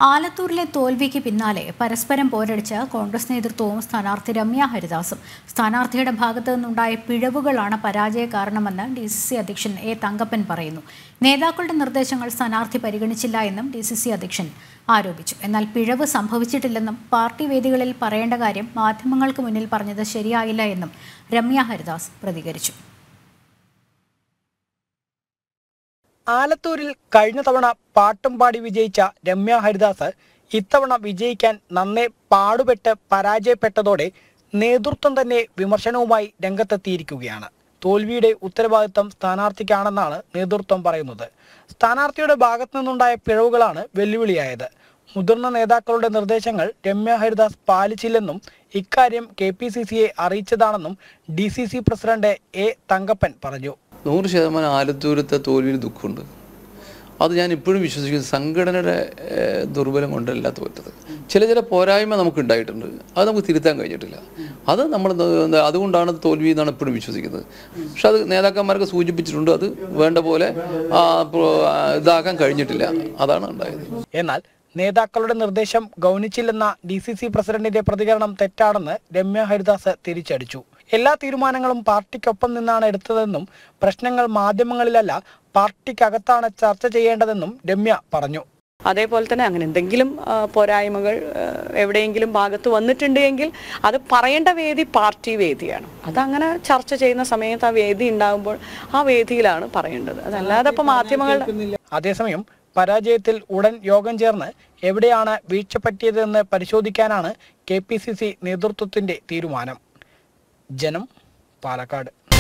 ആലത്തൂരിലെ തോൽവിക്ക് പിന്നാലെ പരസ്പരം പോരടിച്ച കോൺഗ്രസ് നേതൃത്വവും സ്ഥാനാർത്ഥി രമ്യ ഹരിദാസും സ്ഥാനാർത്ഥിയുടെ ഭാഗത്തു നിന്നുണ്ടായ പിഴവുകളാണ് പരാജയ കാരണമെന്ന് DCC അധ്യക്ഷൻ എ തങ്കപ്പൻ പറയുന്നു. നേതാക്കളുടെ നിർദ്ദേശങ്ങൾ സ്ഥാനാർത്ഥി പരിഗണിച്ചില്ല എന്നും DCC അധ്യക്ഷൻ ആരോപിച്ചു. എന്നാൽ പിഴവ് സംഭവിച്ചിട്ടില്ലെന്നും പാർട്ടി വേദികളിൽ പറയേണ്ട കാര്യം മാധ്യമങ്ങൾക്ക് മുന്നിൽ പറഞ്ഞത് ശരിയായില്ല എന്നും രമ്യ ഹരിദാസ് പ്രതികരിച്ചു. ആലത്തൂരിൽ കഴിഞ്ഞ തവണ പാട്ടും പാടി വിജയിച്ച രമ്യ ഹരിദാസ് ഇത്തവണ വിജയിക്കാൻ നന്നേ പാടുപെട്ട് പരാജയപ്പെട്ടതോടെ നേതൃത്വം തന്നെ വിമർശനവുമായി രംഗത്തെത്തിയിരിക്കുകയാണ്. തോൽവിയുടെ ഉത്തരവാദിത്തം സ്ഥാനാർത്ഥിക്കാണെന്നാണ് നേതൃത്വം പറയുന്നത്. സ്ഥാനാർത്ഥിയുടെ ഭാഗത്തു നിന്നുണ്ടായ പിഴവുകളാണ് വെല്ലുവിളിയായത്. മുതിർന്ന നേതാക്കളുടെ നിർദ്ദേശങ്ങൾ രമ്യ ഹരിദാസ് പാലിച്ചില്ലെന്നും ഇക്കാര്യം KPCCയെ അറിയിച്ചതാണെന്നും DCC പ്രസിഡന്റ് എ തങ്കപ്പൻ പറഞ്ഞു. 100% ആലത്തൂരത്തെ തോൽവിയിൽ ദുഃഖമുണ്ട്. അത് ഞാൻ ഇപ്പോഴും വിശ്വസിക്കുന്നത് സംഘടനയുടെ ദുർബലം കൊണ്ടല്ല തോറ്റത്. ചില പോരായ്മ നമുക്ക് ഉണ്ടായിട്ടുണ്ട്, അത് നമുക്ക് തിരുത്താൻ കഴിഞ്ഞിട്ടില്ല. അത് നമ്മൾ അതുകൊണ്ടാണ് തോൽവി എന്നാണ് ഇപ്പോഴും വിശ്വസിക്കുന്നത്. പക്ഷെ അത് നേതാക്കന്മാർക്ക് സൂചിപ്പിച്ചിട്ടുണ്ട്, അത് വേണ്ട പോലെ ഇതാക്കാൻ കഴിഞ്ഞിട്ടില്ല, അതാണ് ഉണ്ടായത്. എന്നാൽ നേതാക്കളുടെ നിർദ്ദേശം ഗൗനിച്ചില്ലെന്ന DCC പ്രസിഡന്റിന്റെ പ്രതികരണം തെറ്റാണെന്ന് രമ്യ ഹരിദാസ് തിരിച്ചടിച്ചു. എല്ലാ തീരുമാനങ്ങളും പാർട്ടിക്കൊപ്പം നിന്നാണ് എടുത്തതെന്നും പ്രശ്നങ്ങൾ മാധ്യമങ്ങളിലല്ല പാർട്ടിക്കകത്താണ് ചർച്ച ചെയ്യേണ്ടതെന്നും രമ്യ പറഞ്ഞു. അതേപോലെ തന്നെ അങ്ങനെ എന്തെങ്കിലും പോരായ്മകൾ എവിടെയെങ്കിലും ഭാഗത്ത് വന്നിട്ടുണ്ടെങ്കിൽ അത് പറയേണ്ട വേദി പാർട്ടി വേദിയാണ്. അതങ്ങനെ ചർച്ച ചെയ്യുന്ന സമയത്ത് ആ വേദി ഉണ്ടാകുമ്പോൾ ആ വേദിയിലാണ് പറയേണ്ടത്, അതല്ലാതെ ഇപ്പോൾ മാധ്യമങ്ങൾ. അതേസമയം പരാജയത്തിൽ ഉടൻ യോഗം ചേർന്ന് എവിടെയാണ് വീഴ്ച പറ്റിയതെന്ന് പരിശോധിക്കാനാണ് KPCC നേതൃത്വത്തിന്റെ തീരുമാനം. ജനം, പാലക്കാട്.